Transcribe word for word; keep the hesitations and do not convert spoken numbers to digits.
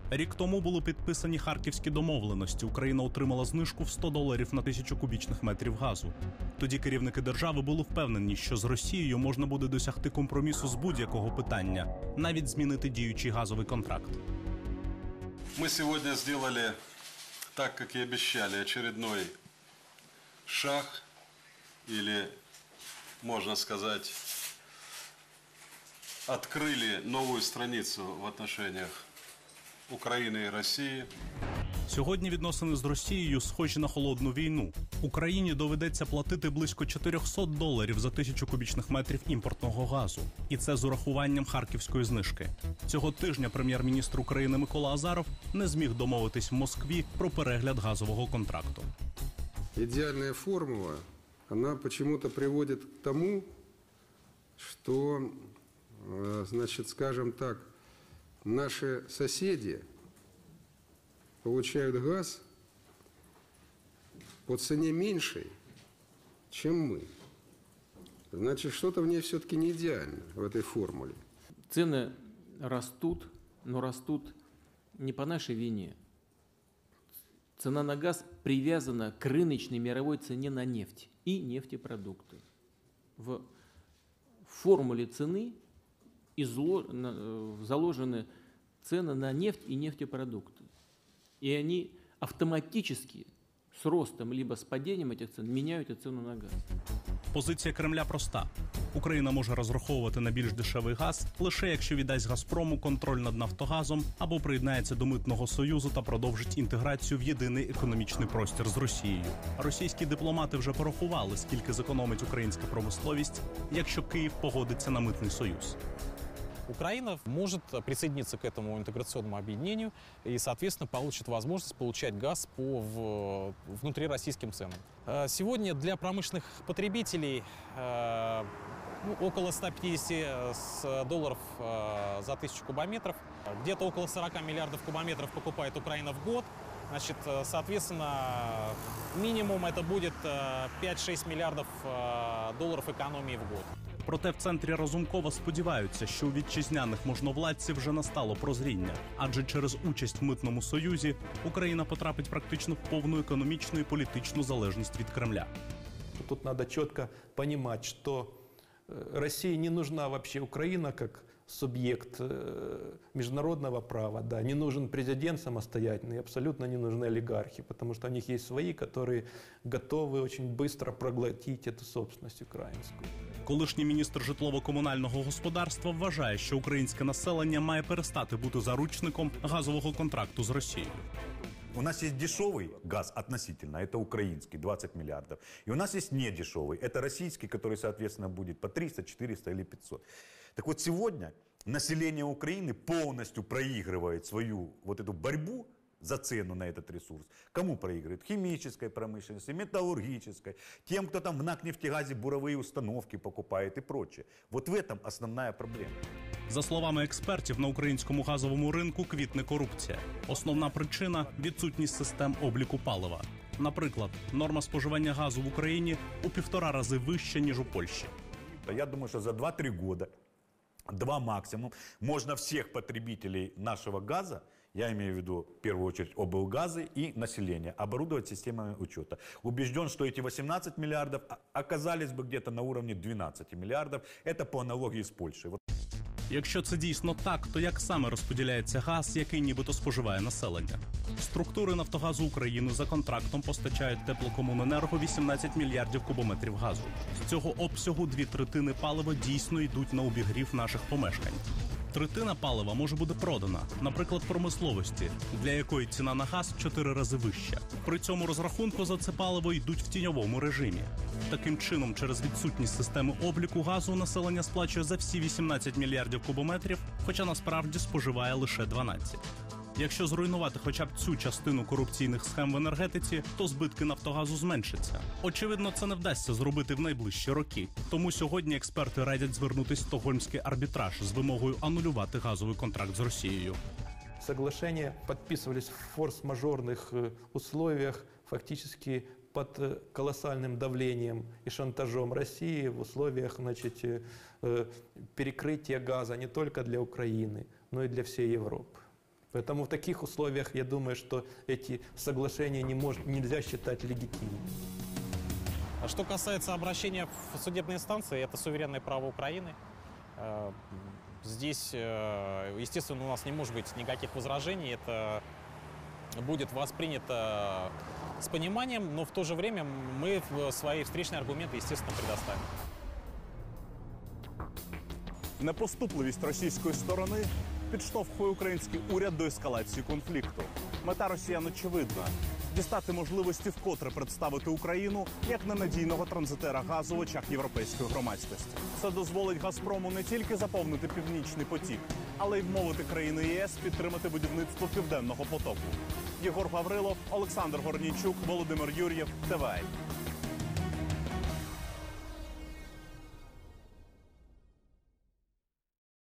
Рік тому були підписані Харківські домовленості. Україна отримала знижку в сто доларів на тисячу кубічних метрів газу. Тоді керівники держави були впевнені, що з Росією можна буде досягти компромісу з будь-якого питання, навіть змінити діючий газовий контракт. Ми сьогодні зробили, так як і обіцяли, очередной шаг, или, можна сказати, открыли новую страницу в отношениях України і Росії. Сьогодні відносини з Росією схожі на холодну війну. Україні доведеться платити близько чотириста доларів за тисячу кубічних метрів імпортного газу. І це з урахуванням харківської знижки. Цього тижня прем'єр-міністр України Микола Азаров не зміг домовитись в Москві про перегляд газового контракту. Ідеальна формула, вона почему-то приводить к тому, що, значить, скажем так, наши соседи получают газ по цене меньшей, чем мы. Значит, что-то в ней все-таки не идеально, в этой формуле. Цены растут, но растут не по нашей вине. Цена на газ привязана к рыночной мировой цене на нефть и нефтепродукты. В формуле цены заложены цены на нефть и нефтепродукты. И они автоматически с ростом либо с падением этих цен меняют и цену на газ. Позиція Кремля проста. Україна може розраховувати на більш дешевий газ лише якщо віддасть «Газпрому» контроль над «Нафтогазом» або приєднається до Митного союзу та продовжить інтеграцію в єдиний економічний простір з Росією. Російські дипломати вже порахували, скільки зекономить українська промисловість, якщо Київ погодиться на Митний союз. Украина может присоединиться к этому интеграционному объединению и, соответственно, получит возможность получать газ по внутрироссийским ценам. Сегодня для промышленных потребителей ну, около ста пятидесяти долларов за тысячу кубометров, где-то около сорока миллиардов кубометров покупает Украина в год. Значит, соответственно, минимум это будет пять-шесть миллиардов долларов экономии в год. Проте в центрі Разумкова сподіваються, що у вітчизняних можновладців вже настало прозріння. Адже через участь в Митному союзі Україна потрапить практично в повну економічну і політичну залежність від Кремля. Тут надо четко понимать, что России не нужна вообще Украина как субъект международного права. Да, не нужен президент самостоятельный, абсолютно не нужны олигархи, потому что у них есть свои, которые готовы очень быстро проглотить эту собственность украинскую. Колишній міністр житлово-комунального господарства вважає, що українське населення має перестати бути заручником газового контракту з Росією. У нас есть дешевый газ относительно, это украинский, двадцать миллиардов. И у нас есть недешевый, это российский, который, соответственно, будет по триста, четыреста или пятьсот. Так вот, сегодня население Украины полностью проигрывает свою вот эту борьбу за цену на этот ресурс. Кому проигрывает? Химической промышленности, металлургической, тем, кто там в НАК-нефтегазе буровые установки покупает и прочее. Вот в этом основная проблема. За словами експертів, на українському газовому ринку квітне корупція. Основна причина – відсутність систем обліку палива. Наприклад, норма споживання газу в Україні у півтора рази вища, ніж у Польщі. Я думаю, що за два-три года, два максимум, можно всех потребителей нашего газа, я имею в виду в первую очередь облгазы и население, оборудовать системами учета. Убежден, что эти восемнадцать миллиардов оказались бы где-то на уровне двенадцати миллиардов. Это по аналогии с Польшей. Якщо це дійсно так, то як саме розподіляється газ, який нібито споживає населення? Структури «Нафтогазу України» за контрактом постачають теплокомуненерго вісімнадцять мільярдів кубометрів газу. З цього обсягу дві третини палива дійсно йдуть на обігрів наших помешкань. Третина палива може бути продана, наприклад, промисловості, для якої ціна на газ в чотири рази вища. При цьому розрахунку за це паливо йдуть в тіньовому режимі. Таким чином, через відсутність системи обліку газу населення сплачує за всі вісімнадцять мільярдів кубометрів, хоча насправді споживає лише дванадцять. Якщо зруйнувати хоча б цю частину корупційних схем в енергетиці, то збитки «Нафтогазу» зменшаться. Очевидно, це не вдасться зробити в найближчі роки. Тому сьогодні експерти радять звернутися в Стокгольмський арбітраж з вимогою анулювати газовий контракт з Росією. Соглашения подписывались в форс-мажорных условиях, фактически под колоссальным давлением и шантажом России в условиях, значит, перекрытия газа не только для Украины, но и для всей Европы. Поэтому в таких условиях, я думаю, что эти соглашения не мож, нельзя считать легитимными. А что касается обращения в судебные инстанции, это суверенное право Украины. Э, Здесь, э, естественно, у нас не может быть никаких возражений. Это будет воспринято с пониманием, но в то же время мы свои встречные аргументы, естественно, предоставим. Непоступливість російської сторони підштовхує український уряд до ескалації конфлікту. Мета росіян очевидна – дістати можливості вкотре представити Україну як ненадійного транзитера газу в очах європейської громадськості. Це дозволить «Газпрому» не тільки заповнити «Північний потік», але й вмовити країни ЄС підтримати будівництво «Південного потоку». Єгор Гаврилов, Олександр Горнійчук, Володимир Юр'єв, ТВА.